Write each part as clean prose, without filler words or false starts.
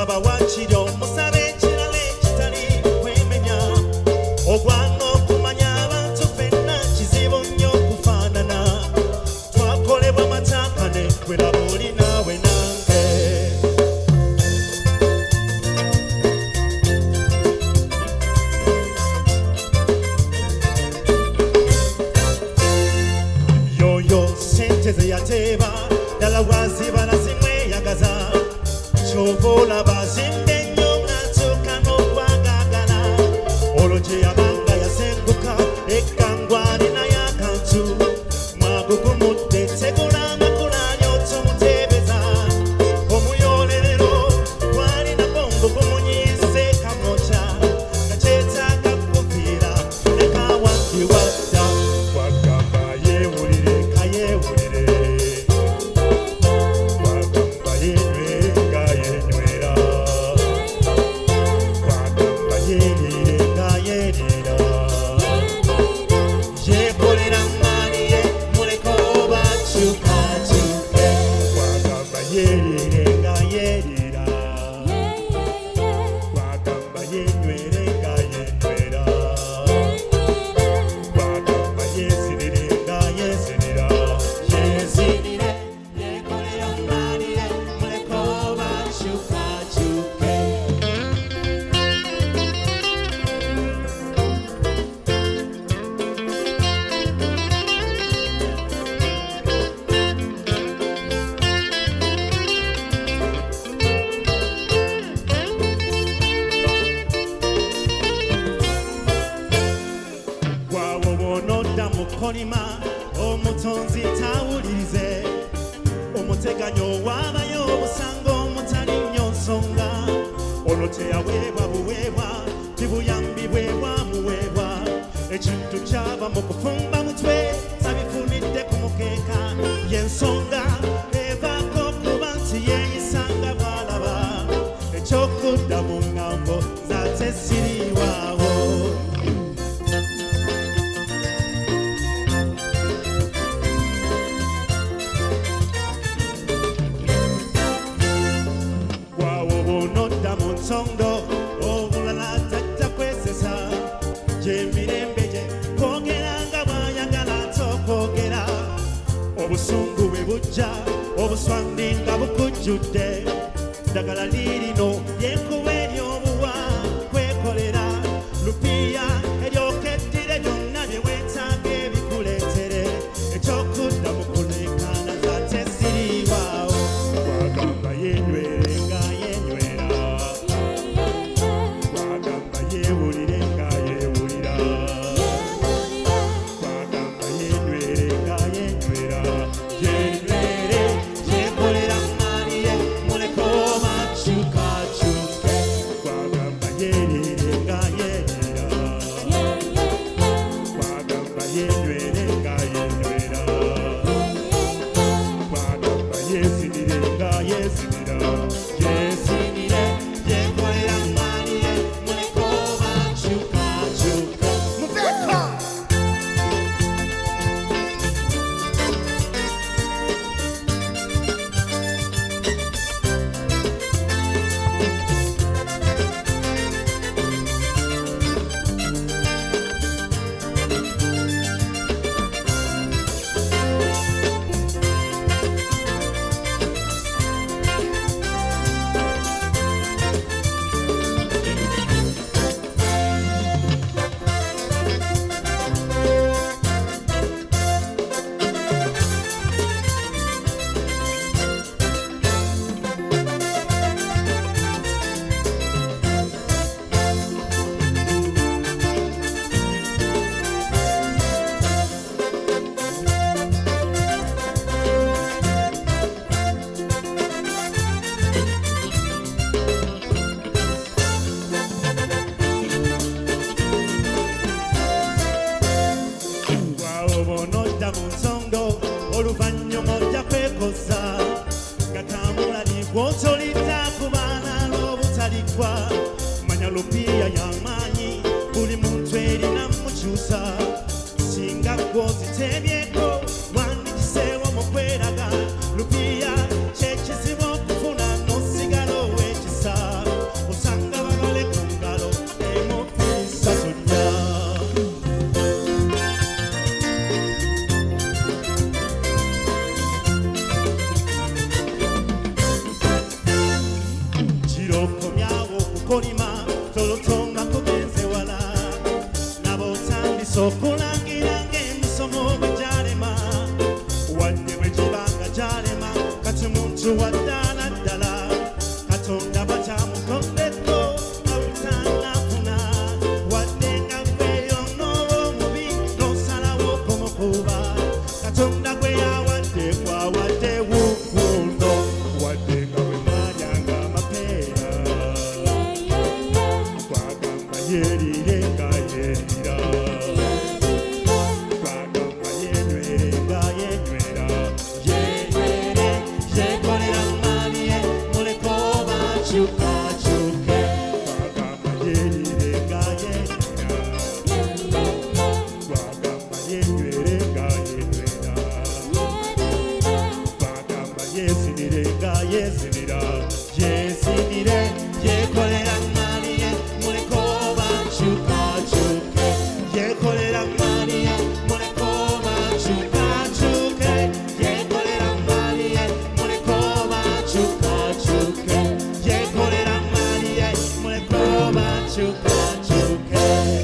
baba wakiryo musabe ekirala ekitali kwemenya ogwana okumanya abantu fenna kizibu nnyo okufaanana twakolebwa matakane kwera buli naawe nange yoyo sente ze yateeba ddala bwazibala zimweyagaza kyova olaba zimbe nnyo ng'atuuka n'okwagagala olwo gye yabanga yasenguka ekkangwa alinayo akantu mwagugumudde tegula amakula anyootomuteebeza omuyoolerero gwalina bongo gumunyiize kamwokya nga kyetaaga kuviira nekawandi wadda wagamba yeewulire ka yeewulire wagamba yenywere nga yenywera wagamba yerire nga yerira yeekolera mmaani ye muleko bakyukakyuke wagamba yerire nga yerira wagamba yenywere nga yenywera wagamba yezinire nga yezinira yezinire yeekolera mmaani ye muleko bakyukakyuke gwawo bw'onodda mu kolima omutonzi tawulirize omuteganyo waabayo obusanga omutali nnyo nsonga olwo teyaweebwa buweebwa tibuyambi bwe bwamuweebwa ekintu kyaba mu kufumba mutwe tabifunidde ku mukeeka y'ensonga evaako kuba nti yeeyisanga bw'alaba ekyokudda mu ŋŋambo nate siriiwaawo gwawo bw'onodda mu nsondo obulala tajja kwesesa gy'emirembe gye kwogera nga bw'ayagala ate okwogera obusungu bwe bujja obuswandi nga bukujjudde ddagala liirino lyenkuba ery'obuwa kwekolera lupiiya eryokeddire byonna bye weetaaga ebikuleetere ekyokudda mu kuleekaana zate siriiwaawo wagamba yenywere nga yenywera wagamba yeewulire nga yeewulira wagamba yenywere nga yenywera yenywere yeekolera mmaani ye muleko bakyukakyuke wagamba yerire nga yerira wagamba yenywere nga yenywera wagamba yezinire nga yezinira yezinire yeekolera mmaani ye muleko bakyukakyuke muveka oluvannyuma ojja kwekoza nga kamulali gw'otolidde kubaana n'obutaligwa manya lupiiya y'amaanyi buli muntu erina mukyusa singa gw'oziteebyeko wandikiseewo mu kweraga lupiiya kyekizibu okufuna n'osigala ow'ekisa kolima tolotonga kugenze wala nabo tandise okulangira ng'emisomo bwe gyalema wadde bwe gibanga gyalema kati muntu waddala ddala katonda bakyamutondeeko awutanafuna wadde nga gweyo n'omubi n'osalawo okumukuba katonda gwe yawadde kwawadde wukundo wadde nga bwe mwalyanga amapeera twagamba yerire nga yerira twagamba yenywere nga yenywera yenywere yekolera maliye muleko bakyukakyuke twagamba yerire nga yerira twagamba yenywere nga yenywera twagamba yesinire nga yesinira yesinire yekolera maliye muleko bakyukakyuke yekolera maliye muleko bakyukakyuke yekolera maliye muleko bakyukakyuke yekolera maliye muleko bakyukakyuke.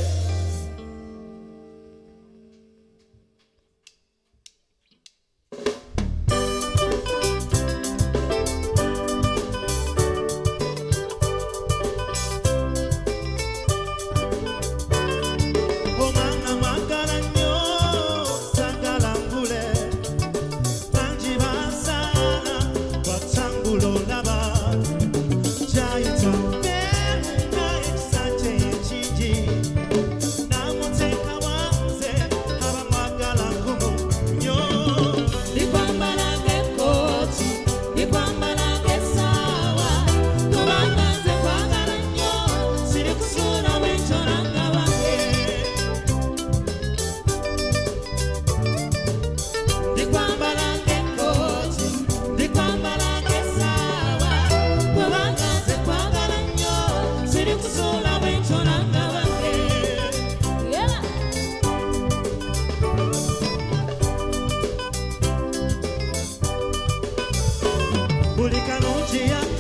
Omwana mwagala nnyo sagala ngule bangi basaala watangula olaba gyayita beemu nga ekisajja ekigi n'amuteeka wanze aba mwagala nkumu nnyo Ndikwambalanga ekkooti, ndikwambalanga essaawa, kubanga nze kwagala nnyo, siri kusuula bwentyo nanga bange. Ndikwambalanga ekkooti, ndikwambalanga essaawa, kubanga nze kwagala nnyo, siri kusuula bwentyo nanga bange. Yeah. buli kalungi